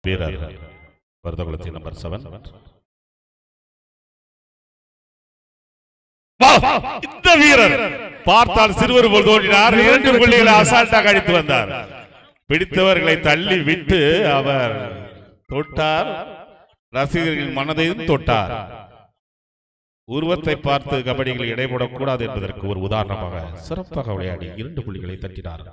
வீரர் மருதகுலத்தின் நம்பர் 7. இந்த வீரர் பார்த்தால் சிறுவர் போல் தோன்றினார். 2 புள்ளிகளை அசால்ட்டாக அடித்து வந்தார். பிடித்தவர்களை தள்ளி விட்டு அவர் தொட்டார். ரசிகர்களின் மனதையும் தொட்டார். உருவத்தை பார்த்து கபடிகள் இடைபடக்கூடாது என்பதற்கு ஒரு உதாரணமாக சிறப்பாக விளையாடி 2 புள்ளிகளை தட்டினார்.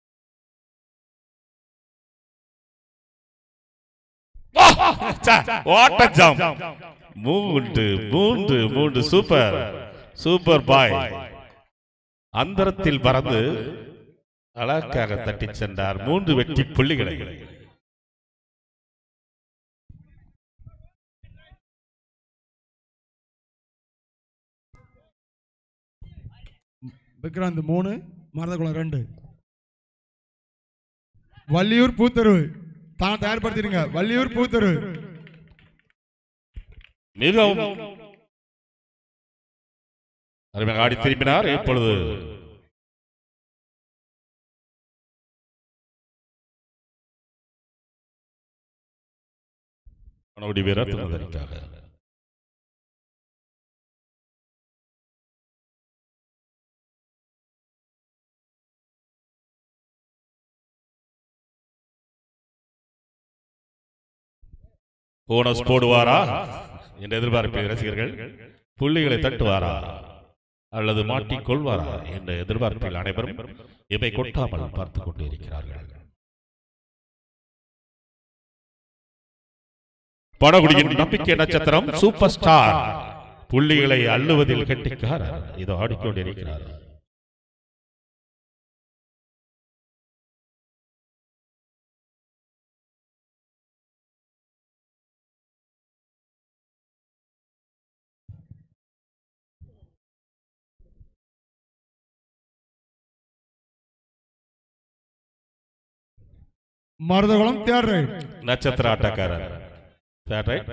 மூன்று சூப்பர் சூப்பர் பாய் அந்தரத்தில் பறந்து அழகாக தட்டி சென்றார். 3 வெற்றி புள்ளிகளை. விக்ராந்த் 3, மருதகுலம் 2. வள்ளியூர் பூத்தரு தான் தயார்படுத்திடுங்க. வள்ளியூர் பூத்தரு மிகவும் அருமையாக ஆடி திரும்பினார். இப்பொழுது வீரர் திருநதரிக்காக போனஸ் போடுவாரா என்ற எதிர்பார்ப்பு ரசிகர்கள். புள்ளிகளை தட்டுவாரா அல்லது மாட்டிக்கொள்வாரா என்ற எதிர்பார்ப்பில் அனைவரும் இவை கொட்டாமல் பார்த்துக் கொண்டிருக்கிறார்கள். படகுடியின் நம்பிக்கை நட்சத்திரம் சூப்பர் ஸ்டார் புள்ளிகளை அள்ளுவதில் கெட்டிக்காரர் இதோ ஆடிக்கொண்டிருக்கிறார். மருதகுலம் தேர்ட் ரைட் நட்சத்திர ஆட்டக்காரர் தேர்ட் ரைட்.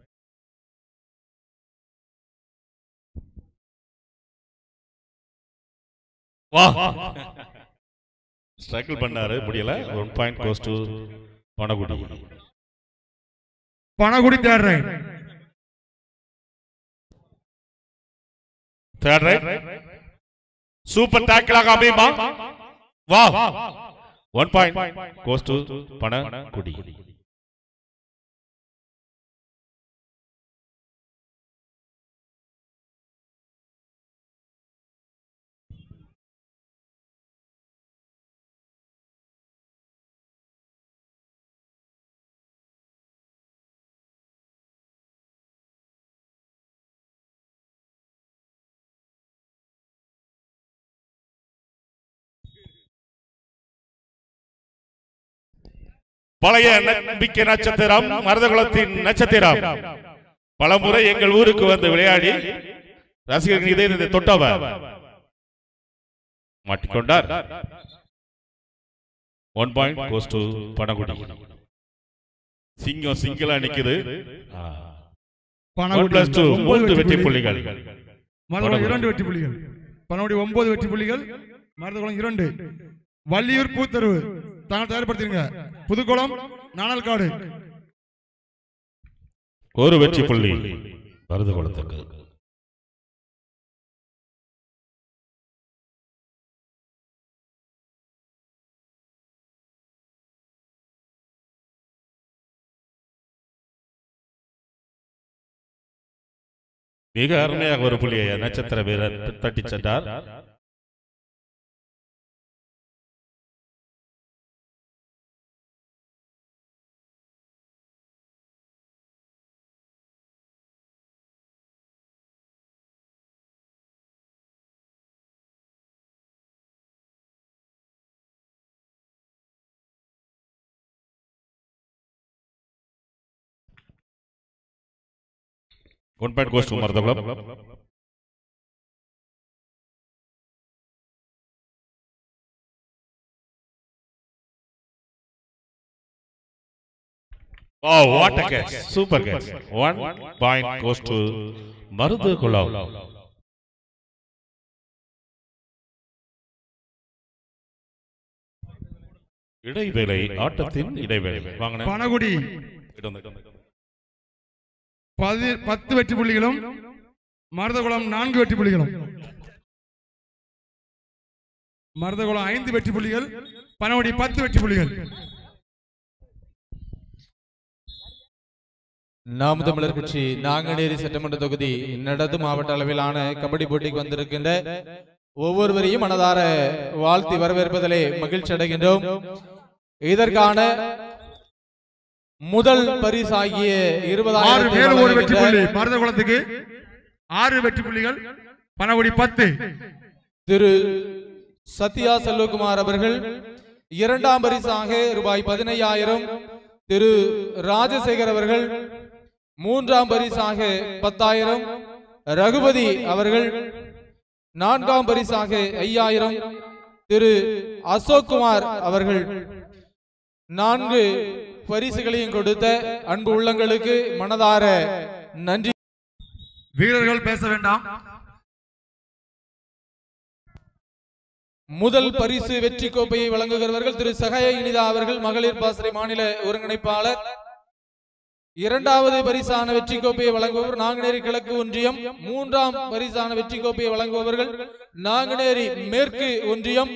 ஸ்ட்ரகிள் பண்ணாரு, முடியல. 1 point goes to Panagudi. Panagudi third right. Third right super டாக்கிளாக அமையுமா? வா 1 பாயிண்ட் கோஸ் டு பனகுடி. பழைய நம்பிக்கை நட்சத்திரம் மருதகுலத்தின் நட்சத்திரம் பலமுறை எங்கள் ஊருக்கு வந்து விளையாடி ரசிகர்கள் இதயத்தை தொட்டவர் மாட்டிக்கொண்டார். 1 பாயிண்ட் கோஸ் டு பனகுடி. சிங்கம் சிங்கிளா நிக்குது. 3 வெற்றி புள்ளிகள். மருதகுலம் 2 வெற்றி புள்ளிகள். பனகுடி 9 வெற்றி புள்ளிகள். மருதகுலம் 2. வள்ளியூர் பூத்தரு தான் தயார்படுத்திருங்க. புதுக்குளம் நாணல்காடு 1 வெற்றி புள்ளி மருதகுலத்துக்கு. மிக அருமையாக 1 புள்ளியை நட்சத்திர வீரர் தட்டி சென்றார். One point goes to Mardhakulam. Oh, what a catch! Super catch. 1 point goes to Mardhakulam. இடைவேளை, ஆட்டத்தின் இடைவேளை. பனகுடி 10 வெற்றி புள்ளிகளும் மருதகுளம் 4 வெற்றி புள்ளிகளும். மருதகுளம் 5 வெற்றி புள்ளிகள், பனவடி 10 வெற்றி புள்ளிகள். நாம் தமிழர் கட்சி நாங்குநேரி சட்டமன்ற தொகுதி நடந்து மாவட்ட அளவிலான கபடி போட்டிக்கு வந்திருக்கின்ற ஒவ்வொருவரையும் மனதார வாழ்த்தி வரவேற்பதிலே மகிழ்ச்சி அடைகின்றோம். இதற்கான முதல் பரிசாகிய 20,000 வெற்றி புள்ளி மருதகுளத்துக்கு 6 வெற்றி புள்ளிகள், பனவடி 10. திரு சத்யா செல்வகுமார் அவர்கள் இரண்டாம் பரிசாக ரூபாய் 15,000, திரு ராஜசேகர் அவர்கள் மூன்றாம் பரிசாக 10,000, ரகுபதி அவர்கள் நான்காம் பரிசாக 5,000, திரு அசோக்குமார் அவர்கள் 4 பரிசுகளையும் கொடுத்த அன்பு உள்ளங்களுக்கு மனதார நன்றி. வீரர்கள் பேச வேண்டாம். முதல் பரிசு வெற்றி கோப்பையை வழங்குகிறவர்கள் திரு சகாய இனிதா அவர்கள், மகளிர் பாசறை மாநில ஒருங்கிணைப்பாளர். இரண்டாவது பரிசான வெற்றி கோப்பையை வழங்குபவர் நாங்குநேரி கிழக்கு ஒன்றியம். மூன்றாம் பரிசான வெற்றி கோப்பையை வழங்குபவர்கள் நாங்குநேரி மேற்கு ஒன்றியம்.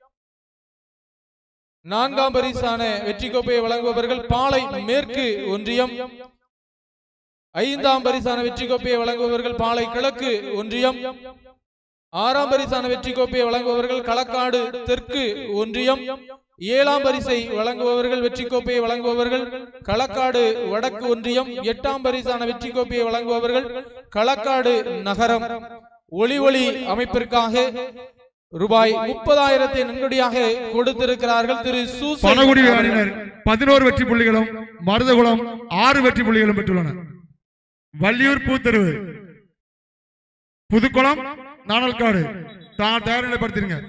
நான்காம் பரிசான வெற்றி கோப்பையை வழங்குபவர்கள் பாளை மேற்கு ஒன்றியம். ஐந்தாம் பரிசான வெற்றி கோப்பையை வழங்குபவர்கள் பாளை கிழக்கு ஒன்றியம். ஆறாம் பரிசான வெற்றி கோப்பையை வழங்குபவர்கள் களக்காடு தெற்கு ஒன்றியம். ஏழாம் பரிசை வழங்குபவர்கள் வெற்றி கோப்பையை வழங்குபவர்கள் களக்காடு வடக்கு ஒன்றியம். எட்டாம் பரிசான வெற்றி கோப்பையை வழங்குபவர்கள் களக்காடு நகரம். ஒளி அமைப்பிற்காக ரூபாய் 30,000 நன்கொடையாக கொடுத்திருக்கிறார்கள். திரு பனகுடி அணியினர் 11 வெற்றி புள்ளிகளும், மருதகுளம் 6 வெற்றி புள்ளிகளும் பெற்றுள்ளனர். வள்ளியூர் பூத்தெருவு, புதுக்குளம், நாணல்காடு தயார் நிலைப்படுத்திருங்க.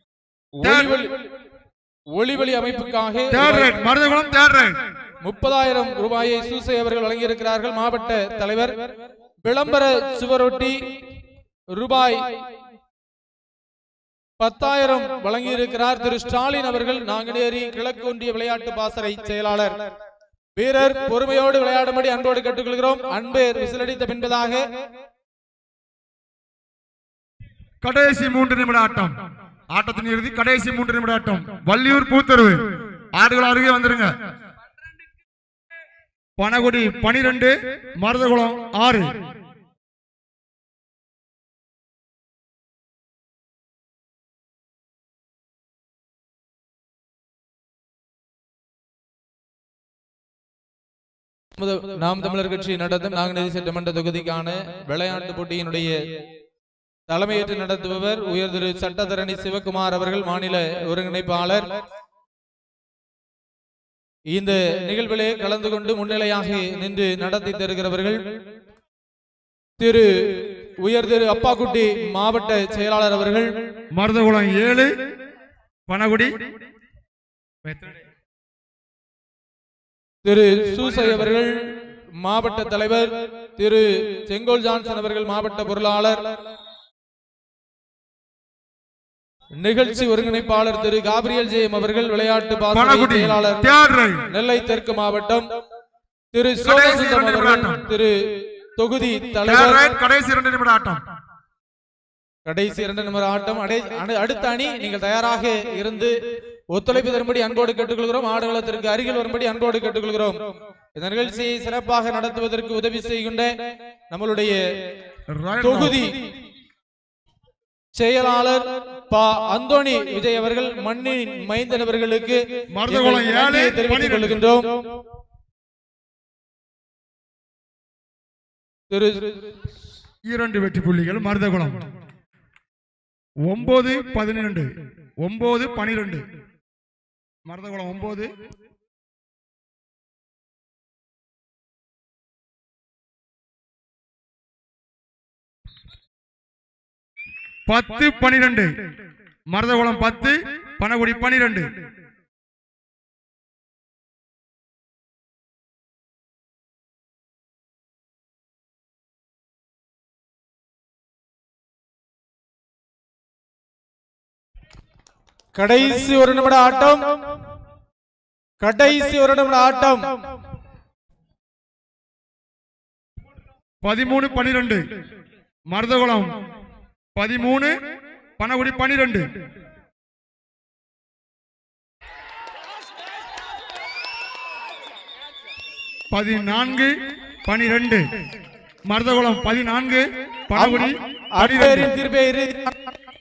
ஒளிவெளி அமைப்புக்காக மருதகுளம் 30,000 ரூபாயை சூசை அவர்கள் வழங்கியிருக்கிறார்கள். மாவட்ட தலைவர் விளம்பர சுவரொட்டி ரூபாய் 10,000 வழங்கியிருக்கிறார். திரு ஸ்டாலின் அவர்கள் நாங்குநேரி கிழக்கு ஒன்றிய விளையாட்டு பாசறை செயலாளர். வீரர் பொறுமையோடு விளையாடும்படி அன்போடு கேட்டுக்கொள்கிறோம். அன்பேர் விசிலடித்த பின்பதாக கடைசி 3 நிமிட ஆட்டம். ஆட்டத்தின் இறுதி கடைசி 3 நிமிட ஆட்டம். வள்ளியூர் பூத்தெருவு ஆடுகள் அருகே வந்துருங்க. பனகுடி 12, மருதகுளம் 6. நாம் தமிழர் கட்சி நடத்தும் நாங்குநேரி சட்டமன்ற தொகுதிக்கான விளையாட்டு போட்டியினுடைய தலைமையேற்று நடத்துபவர் உயர் திரு சட்டத்தரணி சிவகுமார் அவர்கள், மாநில ஒருங்கிணைப்பாளர். இந்த நிகழ்விலே கலந்து கொண்டு முன்னிலையாக நின்று நடத்தி தருகிறவர்கள் திரு உயர் திரு அப்பாக்குட்டி மாவட்ட செயலாளர் அவர்கள். மருதகுளம் 7, பனகுடி திரு சூசை அவர்கள் மாவட்ட தலைவர். திரு செங்கோல் ஜான்சன் அவர்கள் மாவட்ட பொருளாளர். நிகழ்ச்சி ஒருங்கிணைப்பாளர் திரு காபிரியல் ஜெயம் அவர்கள் விளையாட்டு பாசறை செயலாளர் நெல்லை தெற்கு மாவட்டம். திரு சோமசுந்தரம் அவர்கள் திரு தொகுதி தலைவர். கடைசி 2 நிமிட ஆட்டம். கடைசி 2 நிமிட ஆட்டம். அடுத்த அணி நீங்கள் தயாராக இருந்து ஒத்துழைப்பு தரும்படி அன்போடு கேட்டுக்கொள்கிறோம். ஆடுகளத்திற்கு அருகில் வரும்படி அன்போடு கேட்டுக்கொள்கிறோம். இந்த நிகழ்ச்சியை சிறப்பாக நடத்துவதற்கு உதவி செய்கின்ற நம்மளுடைய தொகுதி செயலாளர் பா அந்தோணி விஜய் அவர்கள், மண்ணின் மைந்தன் அவர்களுக்கு தெரிவித்துக் கொள்கின்றோம். திரு 2 வெற்றி புள்ளிகள் மருதகுளம். 9-12, 9-12. மருதகுளம் 9, பத்து 12. மருதகுளம் 10, பனகுடி 12. கடைசி 1 நிமிட ஆட்டம். கடைசி 1 நிமிட ஆட்டம். 13-12 மருதகுளம் 13 பனகுடி 12 14-12 மருதகுளம் 14 பனகுடி 12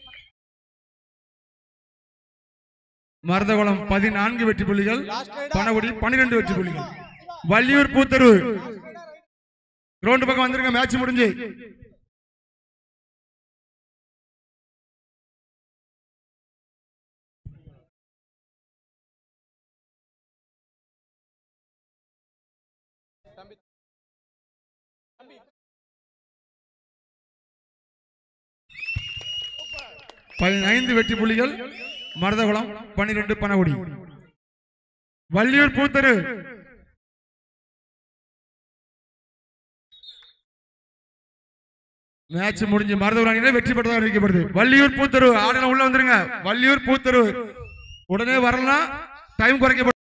மருதகுளம் 14 வெற்றி புள்ளிகள் பனகுடி 12 வெற்றி புள்ளிகள் வள்ளியூர் பூத்தரு கிரவுண்ட் பக்கம் வந்துருங்க மேட்ச் முடிஞ்சு பதினைந்து வெற்றி புள்ளிகள் மருதகுளம் 12 பனகுடி வள்ளியூர் பூத்தரு மேட்ச் முடிஞ்சு மருதகுளம் அணியினர் வெற்றி பெற்றதாக அறிவிக்கப்படுது வள்ளியூர் பூத்தரு ஆடல உள்ள வந்துருங்க வள்ளியூர் பூத்தரு உடனே வரலாம் டைம் குறைக்க